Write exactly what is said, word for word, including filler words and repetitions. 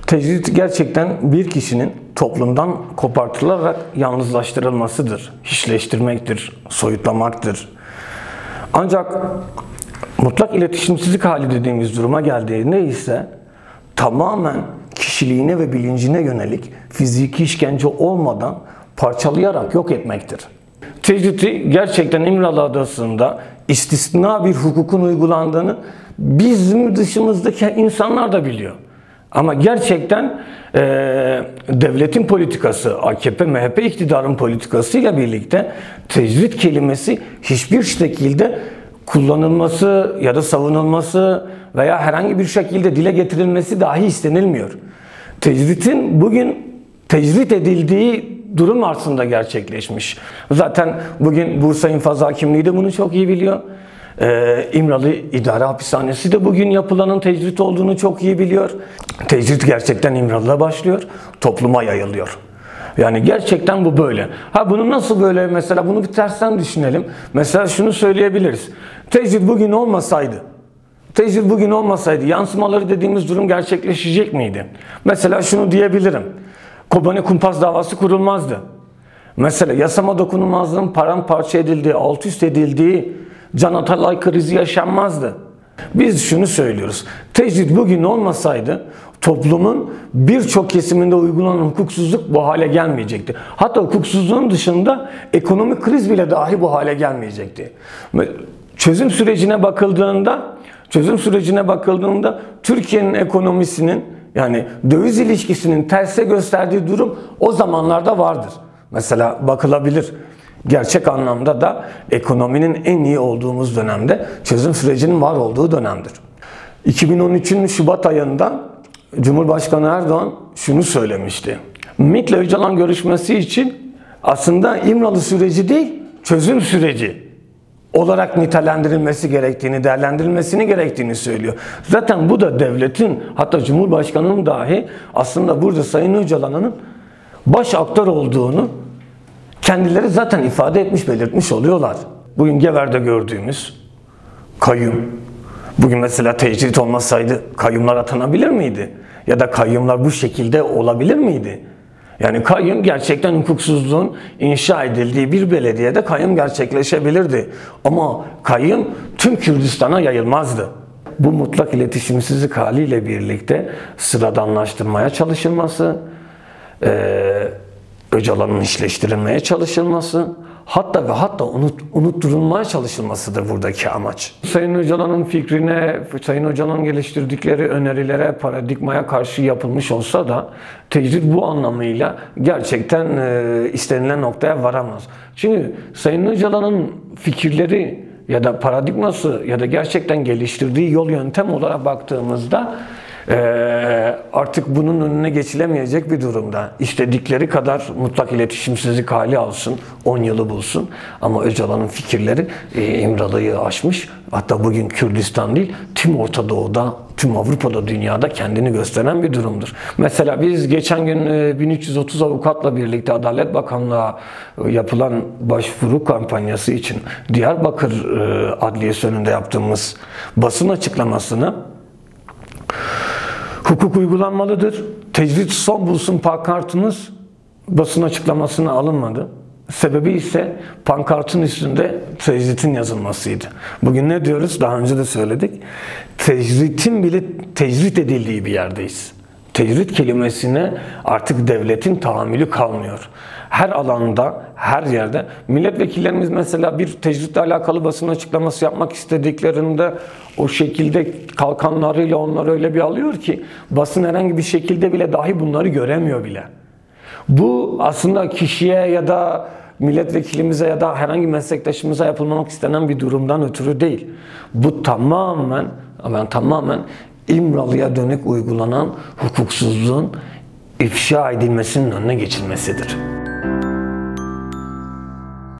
Tecrit gerçekten bir kişinin toplumdan kopartılarak yalnızlaştırılmasıdır, hiçleştirmektir, soyutlamaktır. Ancak mutlak iletişimsizlik hali dediğimiz duruma geldiğinde ise tamamen kişiliğine ve bilincine yönelik fiziki işkence olmadan parçalayarak yok etmektir. Tecriti gerçekten İmralı Adası'nda istisna bir hukukun uygulandığını bizim dışımızdaki insanlar da biliyor. Ama gerçekten e, devletin politikası, A K P M H P iktidarın politikasıyla birlikte tecrit kelimesi hiçbir şekilde kullanılması ya da savunulması veya herhangi bir şekilde dile getirilmesi dahi istenilmiyor. Tecritin bugün tecrit edildiği durum aslında gerçekleşmiş. Zaten bugün Bursa İnfaz Hakimliği de bunu çok iyi biliyor. Ee, İmralı İdare Hapishanesi de bugün yapılanın tecrit olduğunu çok iyi biliyor. Tecrit gerçekten İmralı'da başlıyor, topluma yayılıyor. Yani gerçekten bu böyle. Ha bunu nasıl böyle, mesela bunu bir tersten düşünelim. Mesela şunu söyleyebiliriz. Tecrit bugün olmasaydı, tecrit bugün olmasaydı yansımaları dediğimiz durum gerçekleşecek miydi? Mesela şunu diyebilirim. Kobani kumpas davası kurulmazdı. Mesela yasama dokunulmazlığın paramparça edildiği, alt üst edildiği Can Atalay krizi yaşanmazdı. Biz şunu söylüyoruz. Tecrit bugün olmasaydı toplumun birçok kesiminde uygulanan hukuksuzluk bu hale gelmeyecekti. Hatta hukuksuzluğun dışında ekonomik kriz bile dahi bu hale gelmeyecekti. Çözüm sürecine bakıldığında, çözüm sürecine bakıldığında Türkiye'nin ekonomisinin, yani döviz ilişkisinin terse gösterdiği durum o zamanlarda vardır. Mesela bakılabilir. Gerçek anlamda da ekonominin en iyi olduğumuz dönemde çözüm sürecinin var olduğu dönemdir. iki bin on üçün Şubat ayında Cumhurbaşkanı Erdoğan şunu söylemişti. M İ K'le Öcalan görüşmesi için aslında İmralı süreci değil, çözüm süreci olarak nitelendirilmesi gerektiğini, değerlendirilmesini gerektiğini söylüyor. Zaten bu da devletin, hatta Cumhurbaşkanı'nın dahi aslında burada Sayın Öcalan'ın baş aktör olduğunu kendileri zaten ifade etmiş, belirtmiş oluyorlar. Bugün Gever'de gördüğümüz kayyum, bugün mesela tecrit olmasaydı kayyumlar atanabilir miydi? Ya da kayyumlar bu şekilde olabilir miydi? Yani kayyum gerçekten hukuksuzluğun inşa edildiği bir belediyede kayyum gerçekleşebilirdi. Ama kayyum tüm Kürdistan'a yayılmazdı. Bu mutlak iletişimsizlik haliyle birlikte sıradanlaştırmaya çalışılması, ee, Öcalan'ın işleştirilmeye çalışılması, hatta ve hatta unut, unutturulmaya çalışılmasıdır buradaki amaç. Sayın Öcalan'ın fikrine, Sayın Öcalan'ın geliştirdikleri önerilere, paradigmaya karşı yapılmış olsa da tecrit bu anlamıyla gerçekten e, istenilen noktaya varamaz. Çünkü Sayın Öcalan'ın fikirleri ya da paradigması ya da gerçekten geliştirdiği yol yöntem olarak baktığımızda Ee, artık bunun önüne geçilemeyecek bir durumda. İstedikleri kadar mutlak iletişimsizlik hali alsın, on yılı bulsun. Ama Öcalan'ın fikirleri e, İmralı'yı aşmış. Hatta bugün Kürdistan değil, tüm Orta Doğu'da, tüm Avrupa'da, dünyada kendini gösteren bir durumdur. Mesela biz geçen gün e, bin üç yüz otuz avukatla birlikte Adalet Bakanlığı'na yapılan başvuru kampanyası için Diyarbakır e, Adliyesi önünde yaptığımız basın açıklamasını, hukuk uygulanmalıdır, tecrit son bulsun pankartımız basın açıklamasına alınmadı. Sebebi ise pankartın üstünde tecritin yazılmasıydı. Bugün ne diyoruz? Daha önce de söyledik. Tecritin bile tecrit edildiği bir yerdeyiz. Tecrit kelimesine artık devletin tahammülü kalmıyor. Her alanda, her yerde milletvekillerimiz mesela bir tecritle alakalı basın açıklaması yapmak istediklerinde o şekilde kalkanlarıyla onları öyle bir alıyor ki basın herhangi bir şekilde bile dahi bunları göremiyor bile. Bu aslında kişiye ya da milletvekilimize ya da herhangi meslektaşımıza yapılmamak istenen bir durumdan ötürü değil. Bu tamamen, ben tamamen İmralı'ya dönük uygulanan hukuksuzluğun ifşa edilmesinin önüne geçilmesidir.